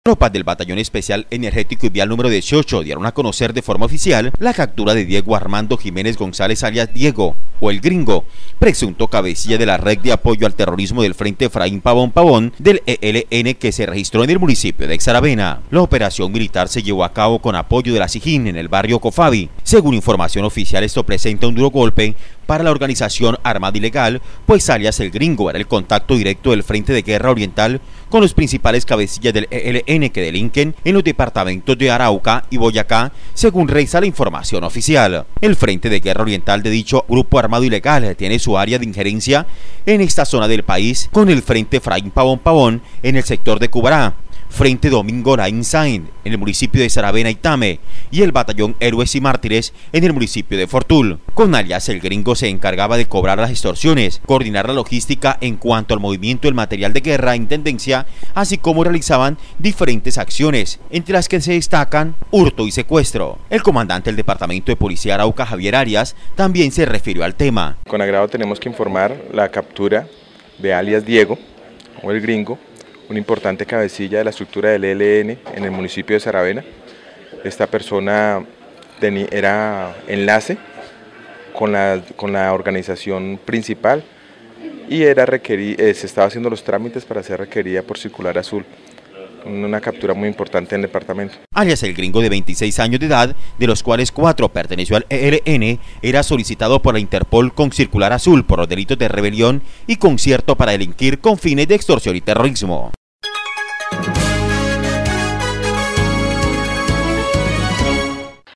Tropas del Batallón Especial Energético y Vial número 18 dieron a conocer de forma oficial la captura de Diego Armando Jiménez González alias Diego, o el Gringo, presunto cabecilla de la red de apoyo al terrorismo del Frente Efraín Pavón Pavón del ELN que se registró en el municipio de Saravena. La operación militar se llevó a cabo con apoyo de la SIJIN en el barrio Cofavi. Según información oficial, esto presenta un duro golpe para la organización armada ilegal, pues alias el Gringo era el contacto directo del Frente de Guerra Oriental con los principales cabecillas del ELN que delinquen en los departamentos de Arauca y Boyacá, según reza la información oficial. El Frente de Guerra Oriental de dicho grupo armado ilegal tiene su área de injerencia en esta zona del país, con el Frente Efraín Pavón Pavón en el sector de Cubará, Frente Domingo Laín Sain en el municipio de Saravena y Tame, y el Batallón Héroes y Mártires en el municipio de Fortul. Con alias el Gringo se encargaba de cobrar las extorsiones, coordinar la logística en cuanto al movimiento del material de guerra en tendencia, así como realizaban diferentes acciones, entre las que se destacan hurto y secuestro. El comandante del Departamento de Policía Arauca, Javier Arias, también se refirió al tema. Con agrado tenemos que informar la captura de alias Diego, o el Gringo, una importante cabecilla de la estructura del ELN en el municipio de Saravena. Esta persona era enlace con la organización principal y se estaba haciendo los trámites para ser requerida por Circular Azul. Una captura muy importante en el departamento. Alias el Gringo, de 26 años de edad, de los cuales 4 perteneció al ELN, era solicitado por la Interpol con Circular Azul por los delitos de rebelión y concierto para delinquir con fines de extorsión y terrorismo.